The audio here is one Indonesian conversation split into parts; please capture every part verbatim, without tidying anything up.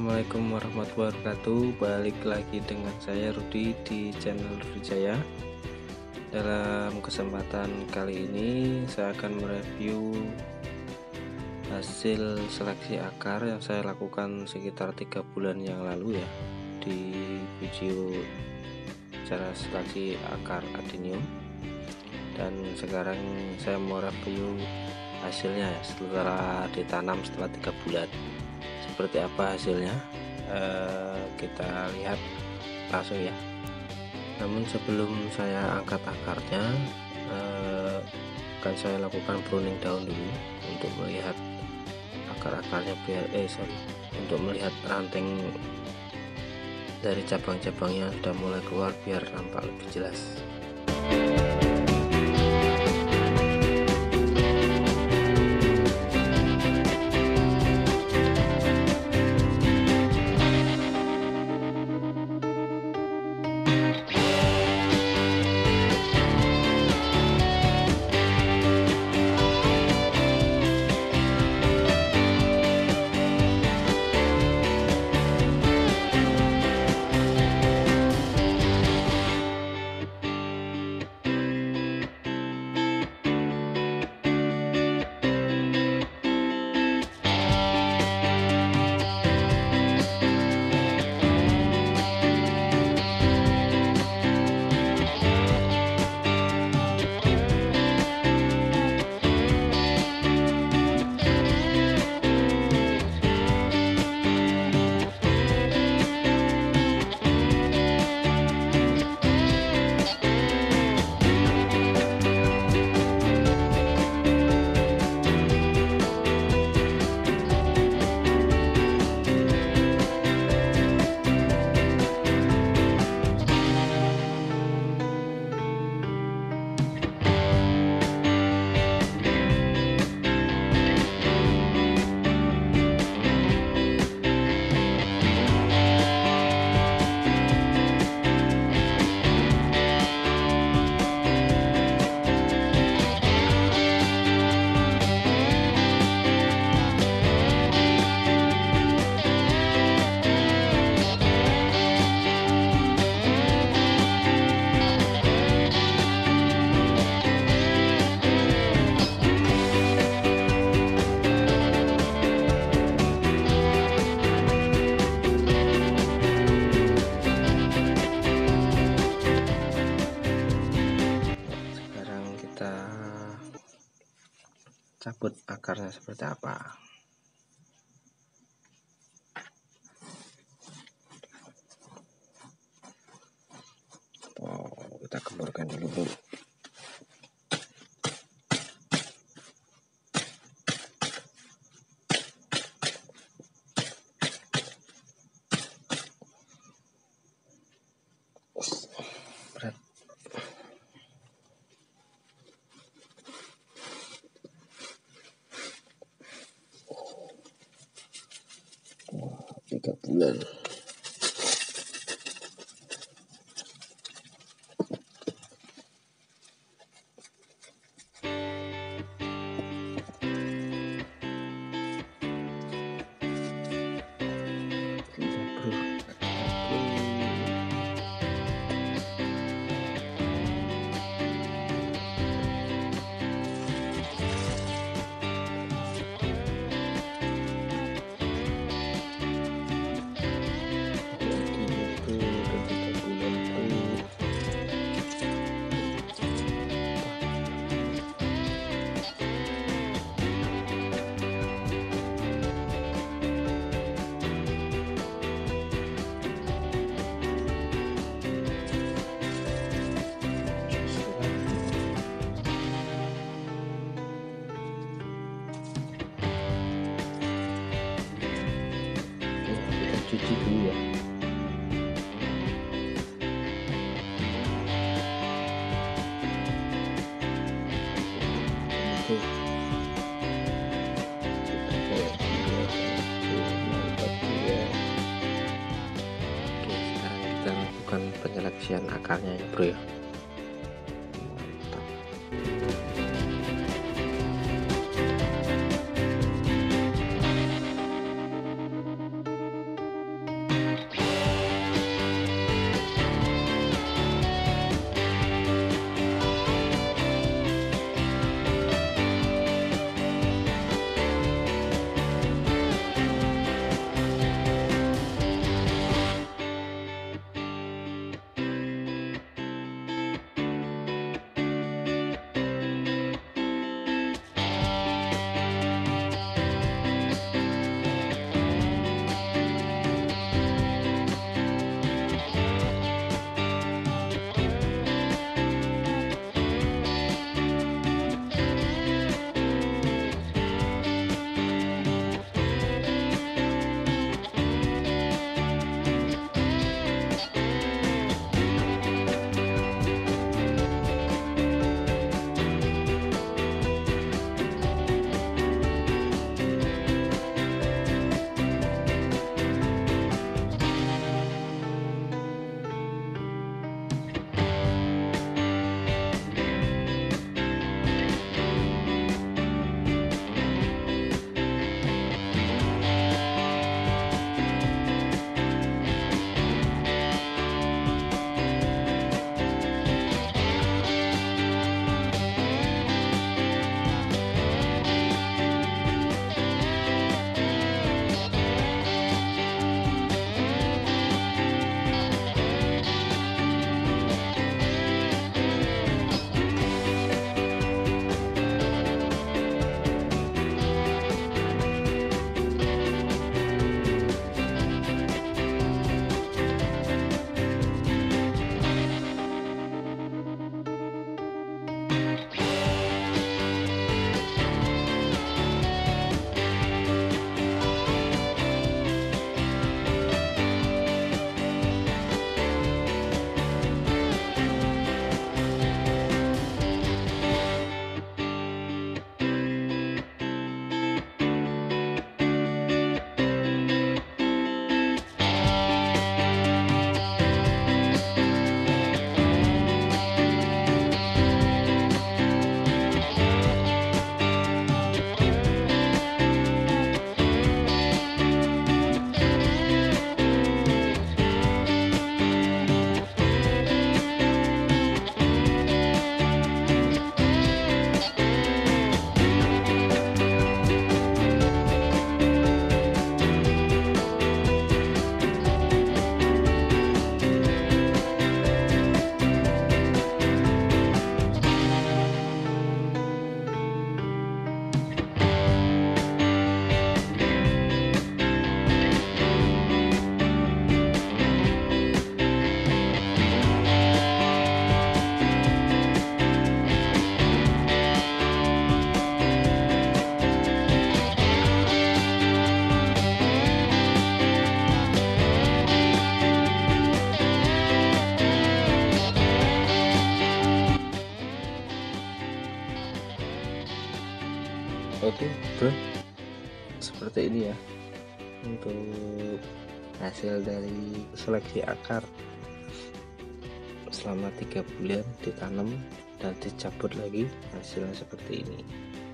Assalamualaikum warahmatullahi wabarakatuh. Balik lagi dengan saya Rudi di channel Rudi Jaya. Dalam kesempatan kali ini saya akan mereview hasil seleksi akar yang saya lakukan sekitar tiga bulan yang lalu ya, di video cara seleksi akar adenium. Dan sekarang saya mau review hasilnya ya, setelah ditanam setelah tiga bulan. Seperti apa hasilnya, eh, kita lihat langsung ya. Namun sebelum saya angkat akarnya, eh, akan saya lakukan pruning daun dulu untuk melihat akar-akarnya biar eh sorry untuk melihat ranting dari cabang-cabangnya sudah mulai keluar biar nampak lebih jelas. Cabut akarnya seperti apa. Oh, kita gemburkan dulu Bu. Berat. Tiga bulan. Cuci dulu ya. Oke. Oke, sekarang kita lakukan penyeleksian akarnya ya bro ya. Mantap. Oke bro, seperti ini ya untuk hasil dari seleksi akar selama tiga bulan ditanam dan dicabut lagi, hasilnya seperti ini.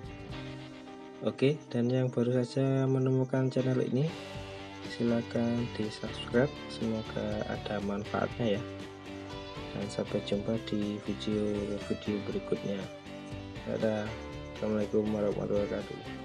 Oke, dan yang baru saja menemukan channel ini silakan di subscribe, semoga ada manfaatnya ya, dan sampai jumpa di video-video berikutnya. Dadah. Assalamualaikum warahmatullahi wabarakatuh.